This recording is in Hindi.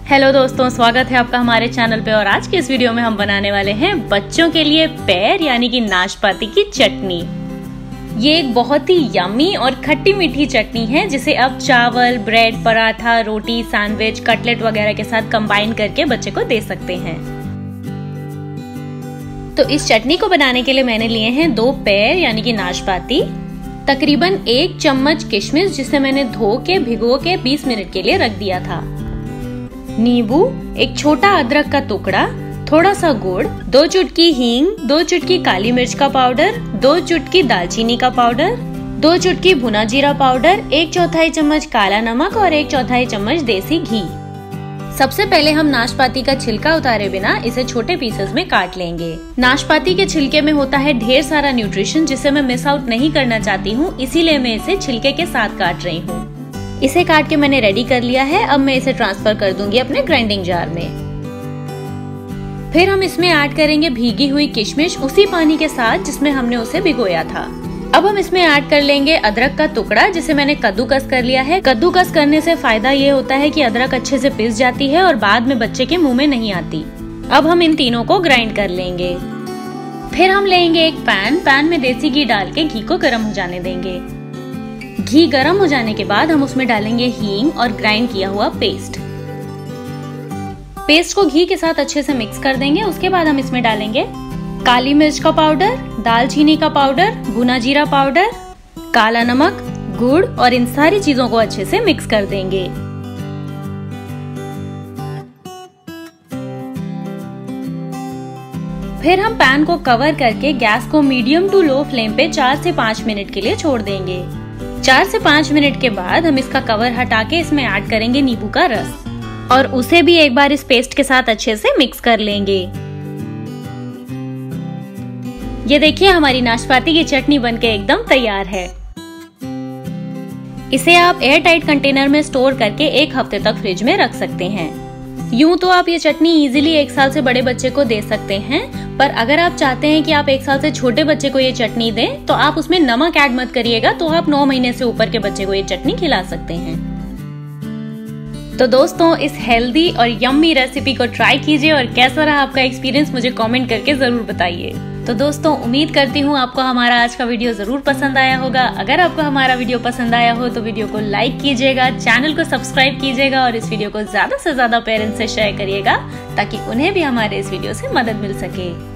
हेलो दोस्तों, स्वागत है आपका हमारे चैनल पे। और आज के इस वीडियो में हम बनाने वाले हैं बच्चों के लिए पेर यानी कि नाशपाती की चटनी। ये एक बहुत ही यम्मी और खट्टी मीठी चटनी है जिसे आप चावल, ब्रेड, पराठा, रोटी, सैंडविच, कटलेट वगैरह के साथ कंबाइन करके बच्चे को दे सकते हैं। तो इस चटनी को बनाने के लिए मैंने लिए हैं 2 पेर यानी कि नाशपाती, तकरीबन 1 चम्मच किशमिश जिसे मैंने धो के भिगो के 20 मिनट के लिए रख दिया था, नींबू, एक छोटा अदरक का टुकड़ा, थोड़ा सा गुड़, 2 चुटकी हींग, 2 चुटकी काली मिर्च का पाउडर, 2 चुटकी दालचीनी का पाउडर, 2 चुटकी भुना जीरा पाउडर, 1/4 चम्मच काला नमक और 1/4 चम्मच देसी घी। सबसे पहले हम नाशपाती का छिलका उतारे बिना इसे छोटे पीसेस में काट लेंगे। नाशपाती के छिलके में होता है ढेर सारा न्यूट्रिशन जिसे मैं मिस आउट नहीं करना चाहती हूँ, इसीलिए मैं इसे छिलके के साथ काट रही हूँ। इसे काट के मैंने रेडी कर लिया है। अब मैं इसे ट्रांसफर कर दूंगी अपने ग्राइंडिंग जार में। फिर हम इसमें ऐड करेंगे भीगी हुई किशमिश उसी पानी के साथ जिसमें हमने उसे भिगोया था। अब हम इसमें ऐड कर लेंगे अदरक का टुकड़ा जिसे मैंने कद्दूकस कर लिया है। कद्दूकस करने से फायदा ये होता है कि अदरक अच्छे से पिस जाती है और बाद में बच्चे के मुंह में नहीं आती। अब हम इन तीनों को ग्राइंड कर लेंगे। फिर हम लेंगे एक पैन में देसी घी डाल के घी को गर्म हो जाने देंगे। घी गर्म हो जाने के बाद हम उसमें डालेंगे हींग और ग्राइंड किया हुआ पेस्ट को घी के साथ अच्छे से मिक्स कर देंगे। उसके बाद हम इसमें डालेंगे काली मिर्च का पाउडर, दालचीनी का पाउडर, भुना जीरा पाउडर, काला नमक, गुड़ और इन सारी चीजों को अच्छे से मिक्स कर देंगे। फिर हम पैन को कवर करके गैस को मीडियम टू लो फ्लेम पे 4 से 5 मिनट के लिए छोड़ देंगे। 4 से 5 मिनट के बाद हम इसका कवर हटा के इसमें ऐड करेंगे नींबू का रस और उसे भी एक बार इस पेस्ट के साथ अच्छे से मिक्स कर लेंगे। ये देखिए, हमारी नाशपाती की चटनी बनके एकदम तैयार है। इसे आप एयर टाइट कंटेनर में स्टोर करके 1 हफ्ते तक फ्रिज में रख सकते हैं। यूं तो आप ये चटनी इजीली 1 साल से बड़े बच्चे को दे सकते हैं, पर अगर आप चाहते हैं कि आप 1 साल से छोटे बच्चे को ये चटनी दें तो आप उसमें नमक ऐड मत करिएगा। तो आप 9 महीने से ऊपर के बच्चे को ये चटनी खिला सकते हैं। तो दोस्तों, इस हेल्दी और यम्मी रेसिपी को ट्राई कीजिए और कैसा रहा आपका एक्सपीरियंस मुझे कमेंट करके जरूर बताइए। तो दोस्तों, उम्मीद करती हूँ आपको हमारा आज का वीडियो जरूर पसंद आया होगा। अगर आपको हमारा वीडियो पसंद आया हो तो वीडियो को लाइक कीजिएगा, चैनल को सब्सक्राइब कीजिएगा और इस वीडियो को ज्यादा से ज्यादा पेरेंट्स से शेयर करिएगा ताकि उन्हें भी हमारे इस वीडियो से मदद मिल सके।